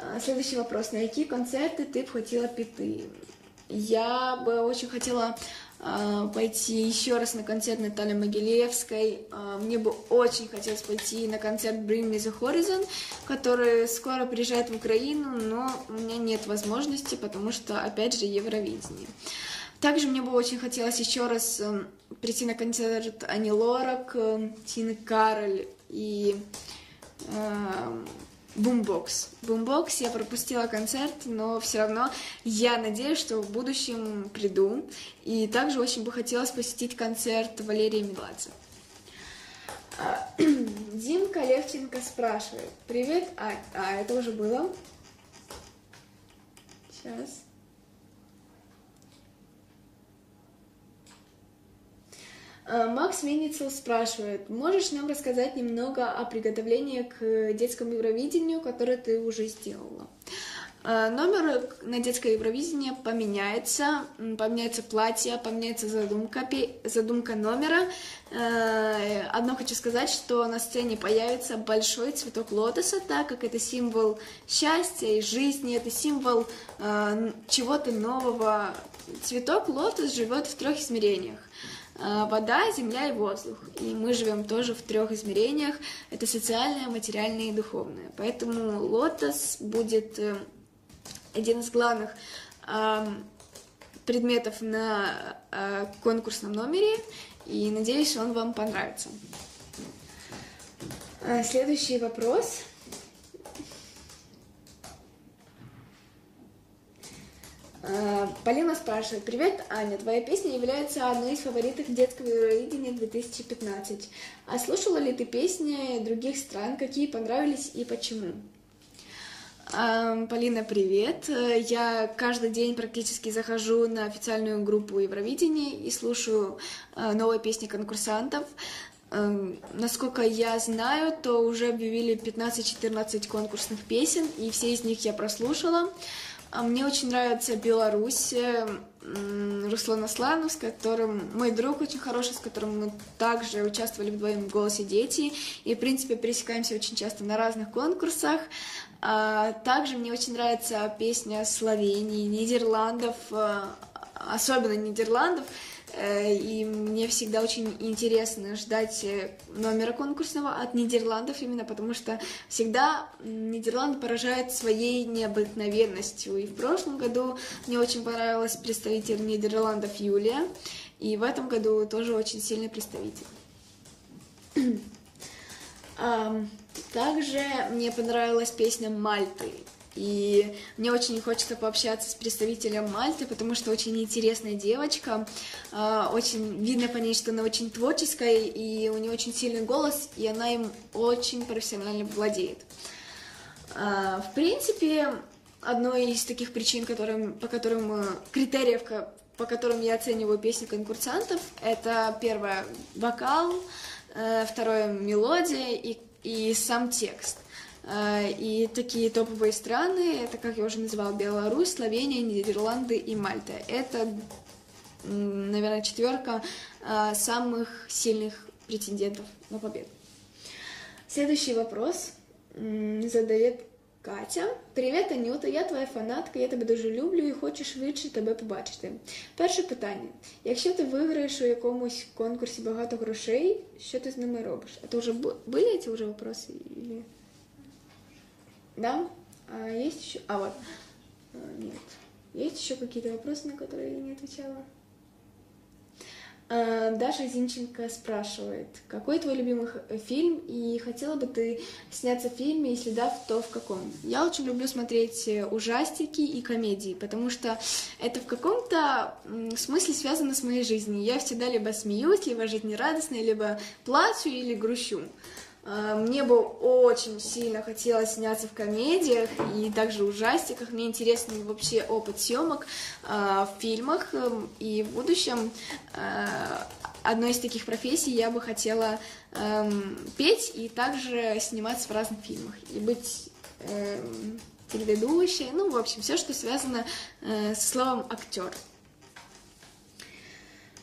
Следующий вопрос. На какие концерты ты бы хотела піти? Я бы очень хотела пойти еще раз на концерт Натальи Могилевской. Мне бы очень хотелось пойти на концерт Bring Me The Horizon, который скоро приезжает в Украину, но у меня нет возможности, потому что, опять же, Евровидение. Также мне бы очень хотелось еще раз прийти на концерт Ани Лорак, Тины Кароль и Boombox. Boombox я пропустила концерт, но все равно я надеюсь, что в будущем приду. И также очень бы хотелось посетить концерт Валерии Меладзе. Димка Левченко спрашивает. Привет, это уже было. Сейчас. Макс Миницел спрашивает, можешь нам рассказать немного о приготовлении к детскому Евровидению, которое ты уже сделала? Номер на детское Евровидение поменяется платье, поменяется задумка номера. Одно хочу сказать, что на сцене появится большой цветок лотоса, так как это символ счастья и жизни, это символ чего-то нового. Цветок лотос живет в 3 измерениях. Вода, земля и воздух. И мы живем тоже в 3 измерениях. Это социальное, материальное и духовное. Поэтому лотос будет один из главных предметов на конкурсном номере. И надеюсь, он вам понравится. Следующий вопрос. Полина спрашивает. Привет, Аня. Твоя песня является одной из фаворитов детского Евровидения 2015. А слушала ли ты песни других стран? Какие понравились и почему? Полина, привет. Я каждый день практически захожу на официальную группу Евровидения и слушаю новые песни конкурсантов. Насколько я знаю, то уже объявили 15-14 конкурсных песен, и все из них я прослушала. Мне очень нравится Беларусь, Руслан Асланов, с которым мой друг очень хороший, с которым мы также участвовали вдвоем в «Голосе дети», и, в принципе, пересекаемся очень часто на разных конкурсах. Также мне очень нравится песня Словении, Нидерландов, особенно Нидерландов, и мне всегда очень интересно ждать номера конкурсного от Нидерландов, именно потому что всегда Нидерланды поражают своей необыкновенностью. И в прошлом году мне очень понравилась представитель Нидерландов Юлия, и в этом году тоже очень сильный представитель. Также мне понравилась песня Мальты. И мне очень хочется пообщаться с представителем Мальты, потому что очень интересная девочка, очень видно по ней, что она очень творческая, и у нее очень сильный голос, и она им очень профессионально владеет. В принципе, одной из таких причин, критериев, по которым я оцениваю песни конкурсантов, это первое — вокал, второе — мелодия и сам текст. И такие топовые страны, это, как я уже называла, Беларусь, Словения, Нидерланды и Мальта. Это, наверное, 4 самых сильных претендентов на победу. Следующий вопрос задает Катя. Привіт, Анюта, я твоя фанатка, я тебе дуже люблю і хочу швидше тебе побачити. Перше питання. Якщо ти виграєш у якомусь конкурсі багато грошей, що ти з ними робиш? Это уже были эти уже вопросы? Или... Да? А есть еще... вот. Нет. Есть еще какие-то вопросы, на которые я не отвечала? Даша Зинченко спрашивает, какой твой любимый фильм и хотела бы ты сняться в фильме, если да, то в каком? Я очень люблю смотреть ужастики и комедии, потому что это в каком-то смысле связано с моей жизнью. Я всегда либо смеюсь, либо жизнерадостная, либо плачу или грущу. Мне бы очень сильно хотелось сняться в комедиях и также ужастиках. Мне интересен вообще опыт съемок в фильмах. И в будущем одной из таких профессий я бы хотела петь и также сниматься в разных фильмах. И быть телеведущей. Ну, в общем, все, что связано со словом «актер».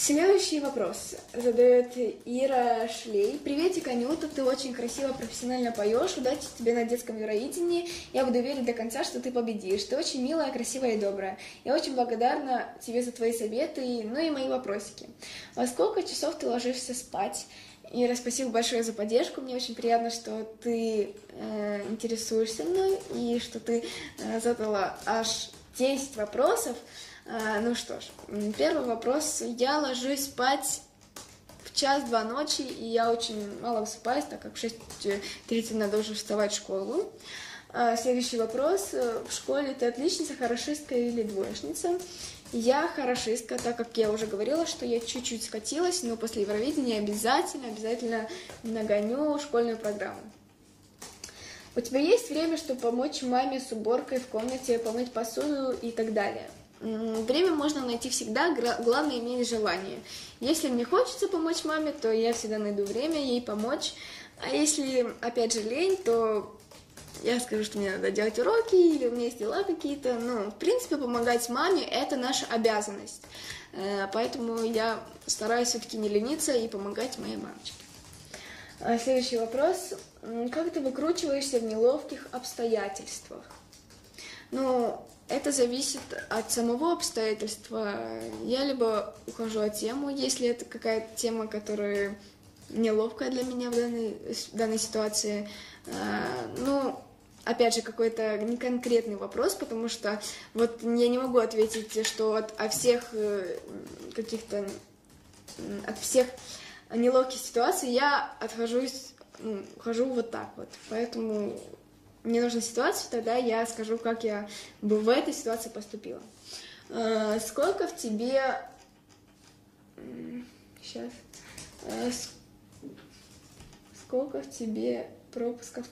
Следующий вопрос задает Ира Шлей. Приветик, Анюта, ты очень красиво, профессионально поешь. Удачи тебе на детском Евровидении. Я буду верить до конца, что ты победишь. Ты очень милая, красивая и добрая. Я очень благодарна тебе за твои советы, ну и мои вопросики. Во сколько часов ты ложишься спать? Ира, спасибо большое за поддержку. Мне очень приятно, что ты интересуешься мной и что ты задала аж 10 вопросов. Ну что ж, первый вопрос. Я ложусь спать в 1-2 ночи, и я очень мало высыпаюсь, так как в 6:30 надо уже вставать в школу. Следующий вопрос. В школе ты отличница, хорошистка или двоечница? Я хорошистка, так как я уже говорила, что я чуть-чуть скатилась, но после Евровидения обязательно нагоню школьную программу. У тебя есть время, чтобы помочь маме с уборкой в комнате, помыть посуду и так далее? Время можно найти всегда, главное иметь желание. Если мне хочется помочь маме, то я всегда найду время ей помочь. А если, опять же, лень, то я скажу, что мне надо делать уроки, или у меня есть дела какие-то. Ну, в принципе, помогать маме – это наша обязанность. Поэтому я стараюсь все-таки не лениться и помогать моей мамочке. Следующий вопрос. Как ты выкручиваешься в неловких обстоятельствах? Ну, это зависит от самого обстоятельства. Я либо ухожу от темы, если это какая-то тема, которая неловкая для меня в данной ситуации. Ну, опять же, какой-то неконкретный вопрос, потому что вот я не могу ответить, что от всех каких-то, от всех неловких ситуаций я ухожу вот так вот. Поэтому мне нужна ситуация, тогда я скажу, как я бы в этой ситуации поступила. Сколько в тебе... Сейчас. Сколько в тебе пропусков...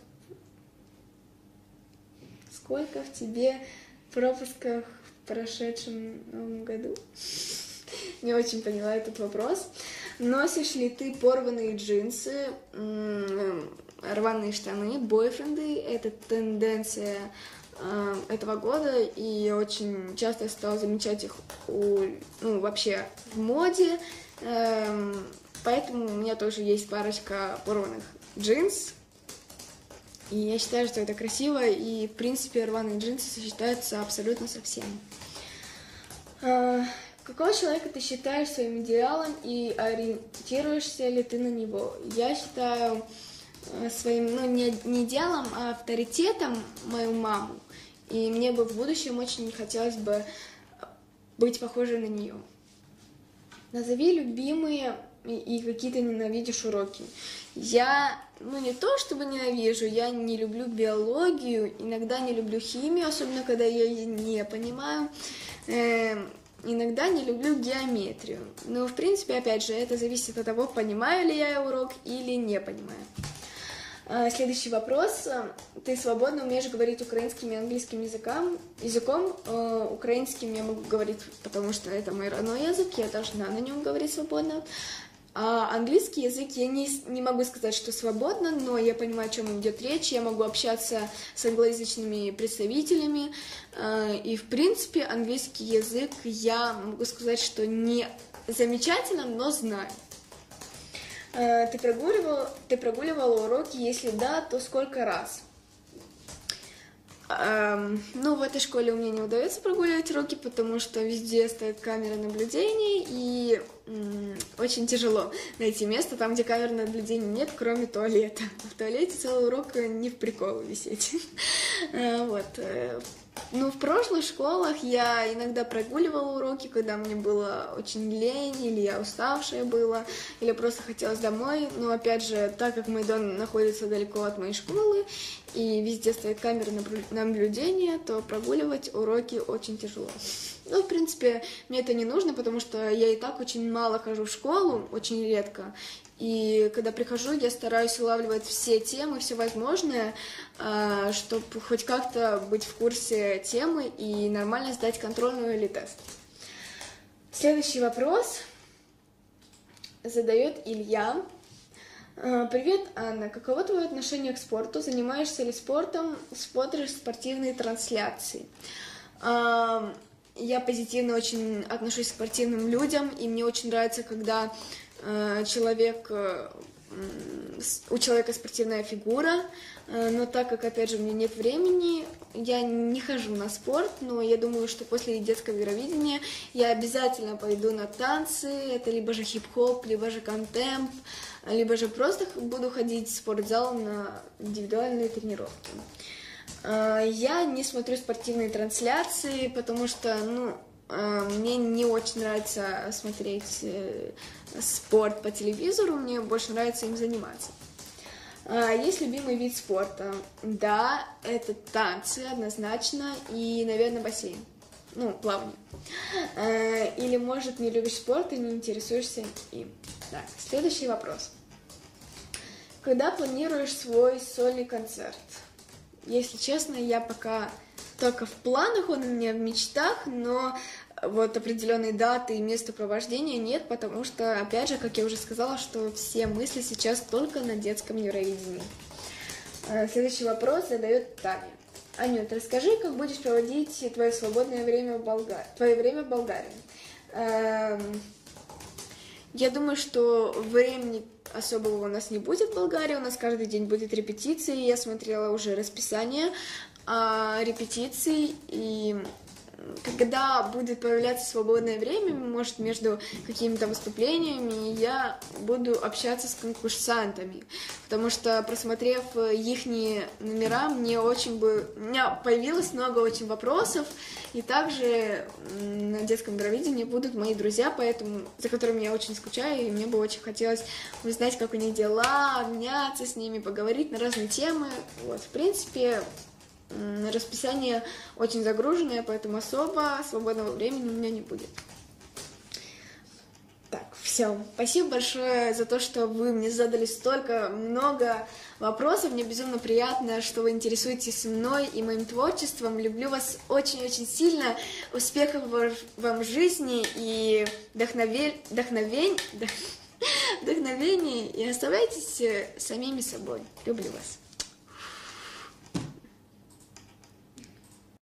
Сколько в тебе пропусков в прошедшем Новом году? Не очень поняла этот вопрос. Носишь ли ты порванные джинсы, рваные штаны, бойфренды? Это тенденция этого года, и очень часто я стала замечать их вообще в моде. Поэтому у меня тоже есть парочка порванных джинс. И я считаю, что это красиво, и, в принципе, рваные джинсы сочетаются абсолютно со всем. Какого человека ты считаешь своим идеалом и ориентируешься ли ты на него? Я считаю своим, не идеалом, а авторитетом мою маму. И мне бы в будущем очень хотелось бы быть похожей на нее. Назови любимые и какие ты ненавидишь уроки. Я, не то чтобы ненавижу, я не люблю биологию, иногда не люблю химию, особенно когда я ее не понимаю. Иногда не люблю геометрию. Но, в принципе, опять же, это зависит от того, понимаю ли я урок или не понимаю. Следующий вопрос. Ты свободно умеешь говорить украинским и английским языком? Украинским я могу говорить, потому что это мой родной язык, я должна на нем говорить свободно. А английский язык я не могу сказать, что свободно, но я понимаю, о чем идет речь, я могу общаться с англоязычными представителями, и, в принципе, английский язык я могу сказать, что не замечательно, но знаю. Ты прогуливала уроки? Если да, то сколько раз? В этой школе у меня не удается прогуливать уроки, потому что везде стоит камера наблюдения, и очень тяжело найти место там, где камеры наблюдения нет, кроме туалета. В туалете целый урок не в прикол висеть. В прошлых школах я иногда прогуливала уроки, когда мне было очень лень, или я уставшая была, или просто хотелось домой. Но опять же, так как мой дом находится далеко от моей школы, и везде стоит камера наблюдения, то прогуливать уроки очень тяжело. В принципе, мне это не нужно, потому что я и так очень мало хожу в школу, очень редко. И когда прихожу, я стараюсь улавливать все темы, все возможное, чтобы хоть как-то быть в курсе темы и нормально сдать контрольную или тест. Следующий вопрос задает Илья. Привет, Анна. Каково твое отношение к спорту? Занимаешься ли спортом? Смотришь спортивные трансляции? я позитивно очень отношусь к спортивным людям, и мне очень нравится, когда у человека спортивная фигура, но так как, опять же, у меня нет времени, я не хожу на спорт, но я думаю, что после детского Евровидения я обязательно пойду на танцы, это либо же хип-хоп, либо же контемп, либо же просто буду ходить в спортзал на индивидуальные тренировки. Я не смотрю спортивные трансляции, потому что, мне не очень нравится смотреть спорт по телевизору, мне больше нравится им заниматься. Есть любимый вид спорта? Да, это танцы однозначно и, наверное, бассейн. Плавание. Или, может, не любишь спорт и не интересуешься им. Так, следующий вопрос. Когда планируешь свой сольный концерт? Если честно, я пока только в планах, он у меня в мечтах, но вот определенной даты и места провождения нет, потому что, опять же, как я уже сказала, что все мысли сейчас только на детском Евровидении. Следующий вопрос задает Таня. Анют, расскажи, как будешь проводить твое свободное время в Болгарии. Я думаю, что времени особого у нас не будет в Болгарии, у нас каждый день будет репетиции, я смотрела уже расписание репетиций, и когда будет появляться свободное время, может, между какими-то выступлениями, я буду общаться с конкурсантами, потому что, просмотрев их номера, у меня появилось много очень вопросов, и также на детском Евровидении будут мои друзья, за которыми я очень скучаю, и мне бы очень хотелось узнать, как у них дела, обняться с ними, поговорить на разные темы. Вот, в принципе, расписание очень загруженное, поэтому особо свободного времени у меня не будет. Так, все. Спасибо большое за то, что вы мне задали столько много вопросов. Мне безумно приятно, что вы интересуетесь мной и моим творчеством. Люблю вас очень-очень сильно. Успехов вам в жизни и вдохновения. И оставайтесь самими собой. Люблю вас.